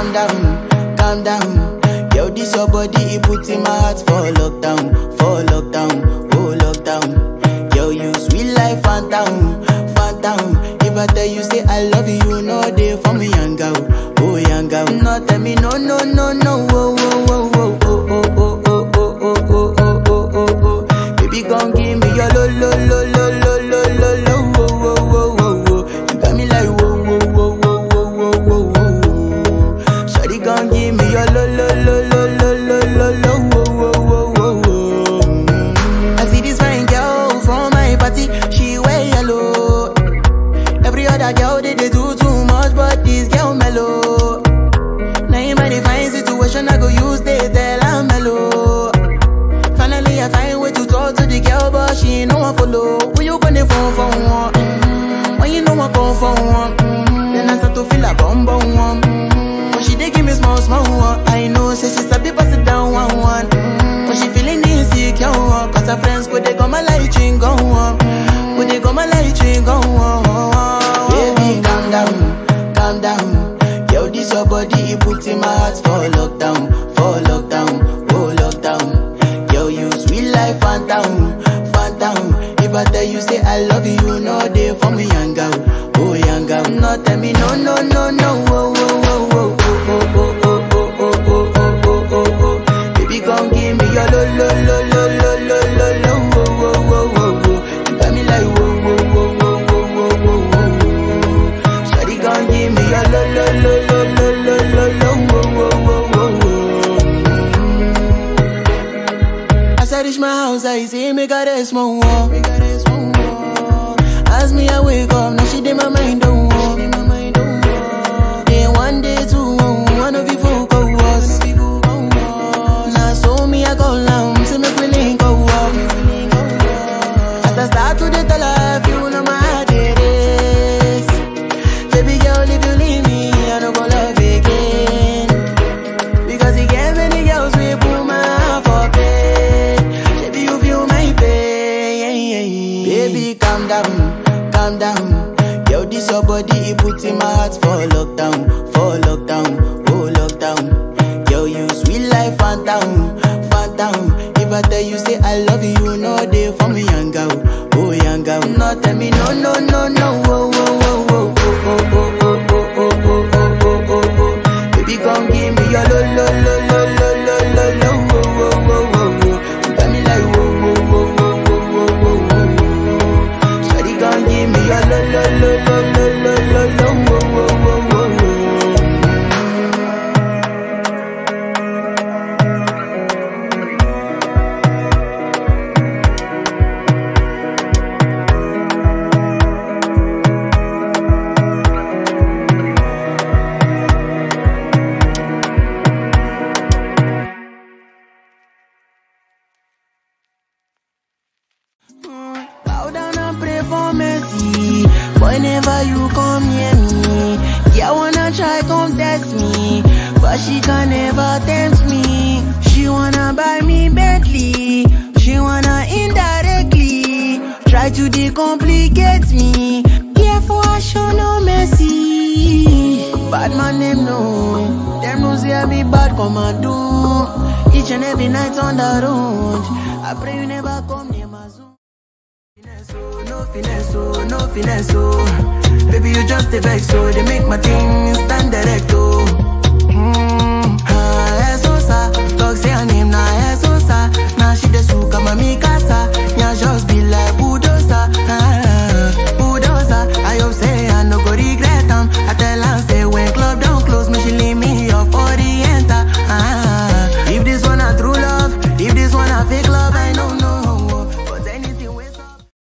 calm down. Yo, this your body, it puts in my heart for lockdown, oh lockdown. Yo, you sweet life, phantom, phantom. If I tell you say I love you, no day for me, yanga, oh yanga. No tell me no, no, no, no, oh, oh, oh, oh, oh, oh, oh, oh, oh, oh, oh, oh, oh, oh. Baby, gon' give me your lo, lo, lo, lo, lo, lo, lo, lo, oh, oh, oh, oh, oh. You got me like whoa, whoa, whoa, whoa, whoa, whoa, whoa, whoa. Shawty gon' give me your lo, lo, lo, lo, lo, lo, lo, lo, oh, oh, oh, oh, oh. I see this fine girl from my party, she wear yellow. Every other girl they do too much, but this girl mellow. Naim I define situation, I go use they tell I'm mellow. Finally I find way to talk to the girl, but she ain't no one follow. Who you gonna phone for one? When you know I come for one, then I start to feel a bum bum one. But she dey give me small small one. I know say she's a bit pass it down one. But she feeling insecure, cause her friends go they come my light ring go on. Go they come my light ring go on. Baby calm down, calm down. Yo, this your body, it puts in my heart for lockdown, oh lockdown. Yo, you sweet life, phantom, phantom. If I tell you say I love you, no day for me, yanga, oh yanga. No tell me no, no, no, no, oh, oh, oh, oh, oh, oh, oh, oh, oh, oh, oh, oh, oh, oh. Baby, gon' give me your lo, lo, lo, lo, lo, lo, lo, lo, oh, oh, oh, oh, oh. You got me like whoa, whoa, whoa, whoa, whoa, whoa, whoa, whoa. Shawty gon' give me your lo, lo, lo, lo, lo, lo, lo, lo, oh, oh, oh, oh, oh. As I reach my house, I see me got a small wall. As me I wake up, now she did my mind don't walk. Day one, day two, one of you folk go was. Now so me I go down, see me feeling go up. As I start to the tell her, you know my heart it is. Baby girl, if you leave me, I don't go love again. Because you get many girls, we put my heart for pain. Baby, you feel my pain. Baby, calm down, calm down. Yo, this your body, it puts in my heart for lockdown, oh lockdown. Yo, you sweet life, phantom, phantom. If I tell you say I love you, no day for me, yanga, oh yanga. No tell me no, no, no, no, oh, oh, oh, oh, oh, oh, oh, oh, oh, oh, oh, oh, oh. Baby, gon' give me your lo, lo, lo, lo, lo, lo, lo, lo, oh, oh, oh, oh, oh. You got me like whoa, whoa, whoa, whoa, whoa, whoa, whoa, whoa. Shawty gon' give me your lo, lo, lo, lo, lo, lo, lo, lo, oh, oh, oh, oh, oh. Bow down and pray for mercy whenever you come near me. Yeah, wanna try come test me, but she can never tempt me. She wanna buy me Bentley, she wanna indirectly try to decomplicate me. Yeah, for I show no mercy. Bad man them know say I be bad commando. Each and every night on the road, I pray you never come near my zone. No finesse, oh, no finesse, oh. Baby, you just a vex, so they make my thing stand direct, oh.